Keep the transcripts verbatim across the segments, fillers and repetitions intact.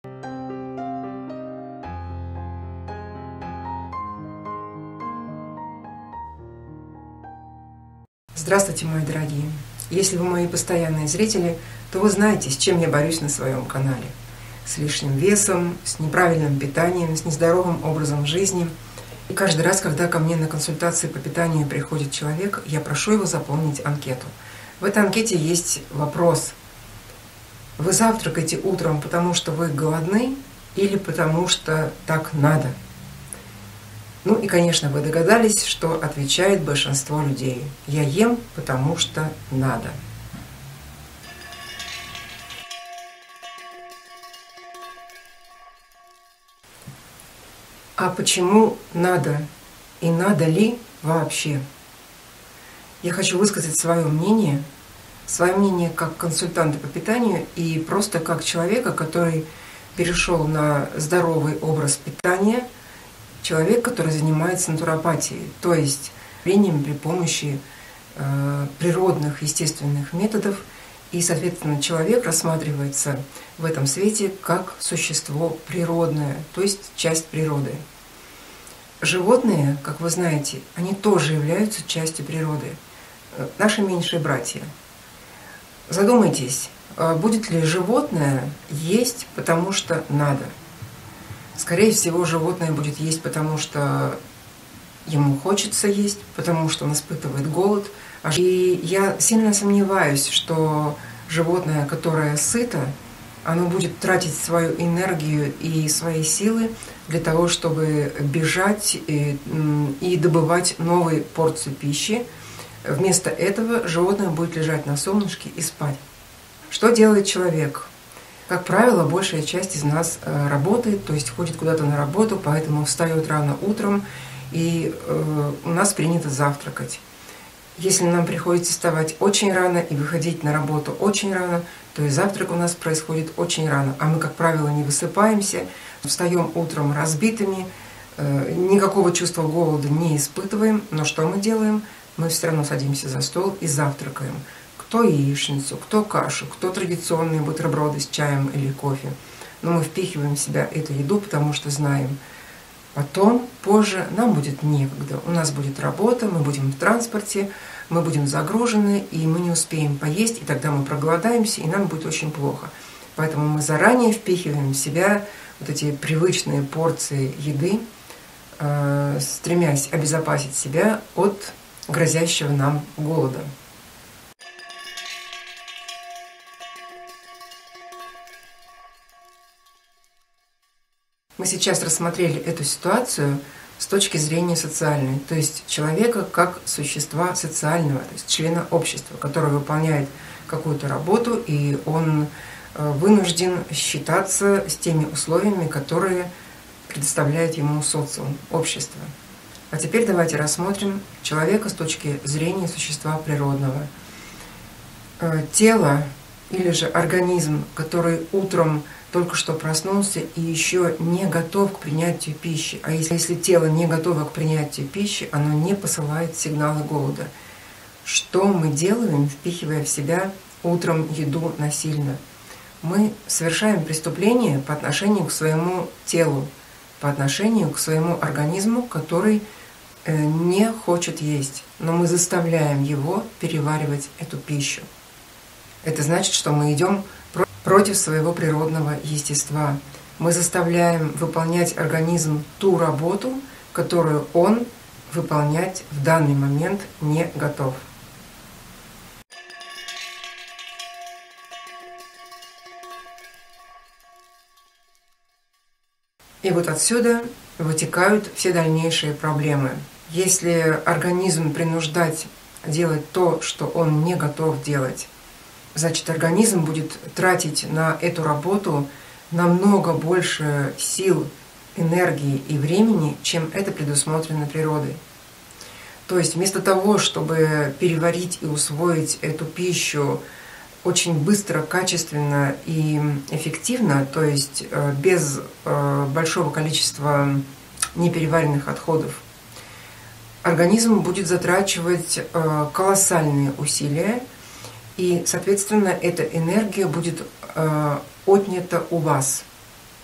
Здравствуйте, мои дорогие! Если вы мои постоянные зрители, то вы знаете, с чем я борюсь на своем канале. С лишним весом, с неправильным питанием, с нездоровым образом жизни. И каждый раз, когда ко мне на консультации по питанию приходит человек, я прошу его заполнить анкету. В этой анкете есть вопрос. Вы завтракаете утром, потому что вы голодны или потому что так надо? Ну и, конечно, вы догадались, что отвечает большинство людей. Я ем, потому что надо. А почему надо? И надо ли вообще? Я хочу высказать свое мнение, свое мнение как консультанта по питанию и просто как человека, который перешел на здоровый образ питания, человек, который занимается натуропатией, то есть лечением при помощи э, природных, естественных методов, и, соответственно, человек рассматривается в этом свете как существо природное, то есть часть природы. Животные, как вы знаете, они тоже являются частью природы, наши меньшие братья. Задумайтесь, будет ли животное есть, потому что надо? Скорее всего, животное будет есть, потому что ему хочется есть, потому что он испытывает голод. И я сильно сомневаюсь, что животное, которое сыто, оно будет тратить свою энергию и свои силы для того, чтобы бежать и, и добывать новые порции пищи. Вместо этого животное будет лежать на солнышке и спать. Что делает человек? Как правило, большая часть из нас работает, то есть ходит куда-то на работу, поэтому встает рано утром, и э, у нас принято завтракать. Если нам приходится вставать очень рано и выходить на работу очень рано, то и завтрак у нас происходит очень рано. А мы, как правило, не высыпаемся, встаем утром разбитыми, э, никакого чувства голода не испытываем. Но что мы делаем? Мы все равно садимся за стол и завтракаем. Кто яичницу, кто кашу, кто традиционные бутерброды с чаем или кофе. Но мы впихиваем в себя эту еду, потому что знаем, потом, позже нам будет некогда. У нас будет работа, мы будем в транспорте, мы будем загружены, и мы не успеем поесть, и тогда мы проголодаемся, и нам будет очень плохо. Поэтому мы заранее впихиваем в себя вот эти привычные порции еды, э, стремясь обезопасить себя от грозящего нам голода. Мы сейчас рассмотрели эту ситуацию с точки зрения социальной, то есть человека как существа социального, то есть члена общества, который выполняет какую-то работу, и он вынужден считаться с теми условиями, которые предоставляет ему социум, общество. А теперь давайте рассмотрим человека с точки зрения существа природного. Тело или же организм, который утром только что проснулся и еще не готов к принятию пищи. А если, если тело не готово к принятию пищи, оно не посылает сигналы голода. Что мы делаем, впихивая в себя утром еду насильно? Мы совершаем преступление по отношению к своему телу, по отношению к своему организму, который не хочет есть, но мы заставляем его переваривать эту пищу. Это значит, что мы идем против своего природного естества. Мы заставляем выполнять организм ту работу, которую он выполнять в данный момент не готов. И вот отсюда вытекают все дальнейшие проблемы. Если организм принуждать делать то, что он не готов делать, значит, организм будет тратить на эту работу намного больше сил, энергии и времени, чем это предусмотрено природой. То есть вместо того, чтобы переварить и усвоить эту пищу очень быстро, качественно и эффективно, то есть без большого количества непереваренных отходов, организм будет затрачивать колоссальные усилия, и, соответственно, эта энергия будет отнята у вас.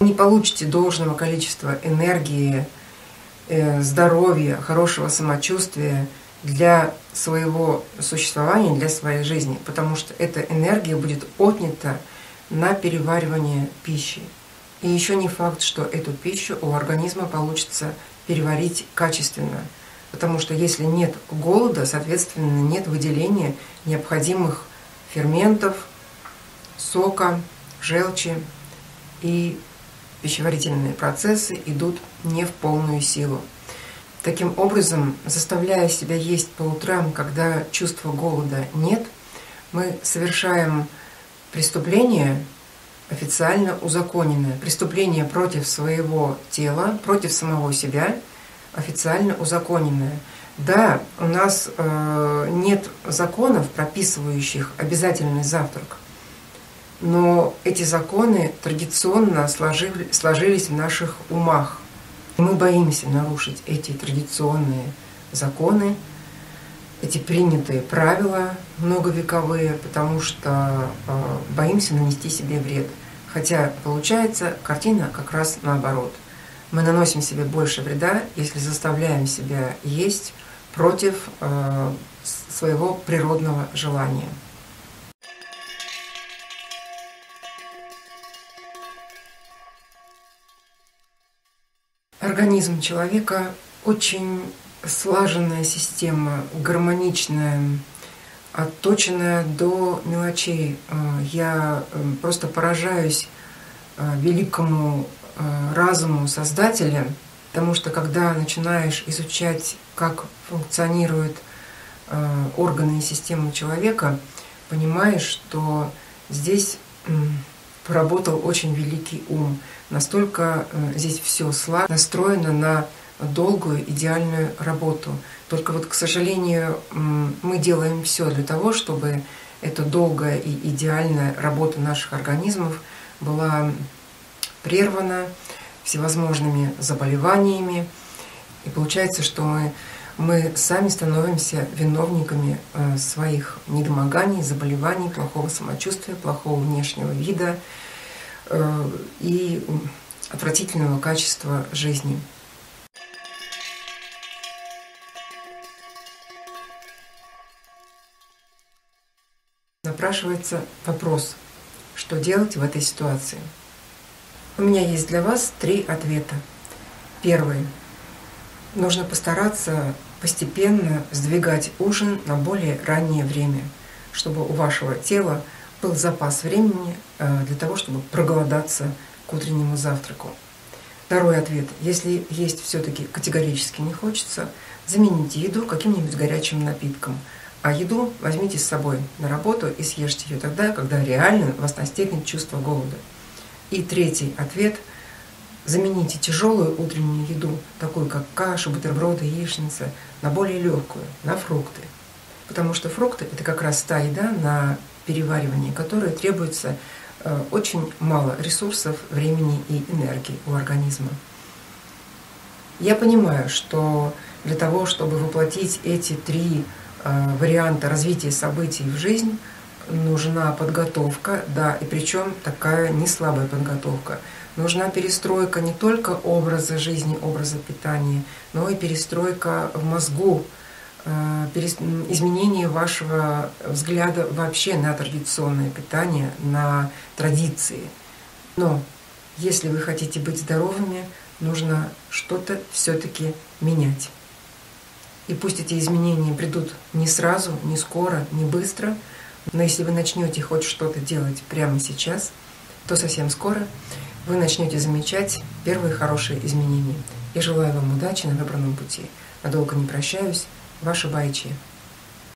не получите должного количества энергии, здоровья, хорошего самочувствия для своего существования, для своей жизни, потому что эта энергия будет отнята на переваривание пищи. И еще не факт, что эту пищу у организма получится переварить качественно, потому что если нет голода, соответственно, нет выделения необходимых ферментов, сока, желчи, и пищеварительные процессы идут не в полную силу. Таким образом, заставляя себя есть по утрам, когда чувства голода нет, мы совершаем преступление, официально узаконенное, преступление против своего тела, против самого себя, официально узаконенное. Да, у нас э, нет законов, прописывающих обязательный завтрак, но эти законы традиционно сложили, сложились в наших умах. Мы боимся нарушить эти традиционные законы, эти принятые правила многовековые, потому что э, боимся нанести себе вред. Хотя получается картина как раз наоборот. Мы наносим себе больше вреда, если заставляем себя есть против э, своего природного желания. Организм человека очень слаженная система, гармоничная, отточенная до мелочей. Я просто поражаюсь великому разуму Создателя, потому что когда начинаешь изучать, как функционируют органы и системы человека, понимаешь, что здесь поработал очень великий ум. Настолько здесь все слабо настроено на долгую, идеальную работу. Только вот, к сожалению, мы делаем все для того, чтобы эта долгая и идеальная работа наших организмов была прервана всевозможными заболеваниями. И получается, что мы, мы сами становимся виновниками своих недомоганий, заболеваний, плохого самочувствия, плохого внешнего вида и отвратительного качества жизни. Напрашивается вопрос, что делать в этой ситуации. У меня есть для вас три ответа. Первый. Нужно постараться постепенно сдвигать ужин на более раннее время, чтобы у вашего тела был запас времени для того, чтобы проголодаться к утреннему завтраку. Второй ответ. Если есть все-таки категорически не хочется, замените еду каким-нибудь горячим напитком. А еду возьмите с собой на работу и съешьте ее тогда, когда реально вас настигнет чувство голода. И третий ответ. Замените тяжелую утреннюю еду, такую как каша, бутерброды, яичница, на более легкую, на фрукты. Потому что фрукты – это как раз та еда, на переваривание которой требуется э, очень мало ресурсов, времени и энергии у организма. Я понимаю, что для того, чтобы воплотить эти три э, варианта развития событий в жизнь, нужна подготовка, да, и причем такая не слабая подготовка. Нужна перестройка не только образа жизни, образа питания, но и перестройка в мозгу, изменение вашего взгляда вообще на традиционное питание, на традиции. Но если вы хотите быть здоровыми, нужно что-то все-таки менять. И пусть эти изменения придут не сразу, не скоро, не быстро, но если вы начнете хоть что-то делать прямо сейчас, то совсем скоро вы начнете замечать первые хорошие изменения. Я желаю вам удачи на выбранном пути. Надолго не прощаюсь. Ваша Байчи.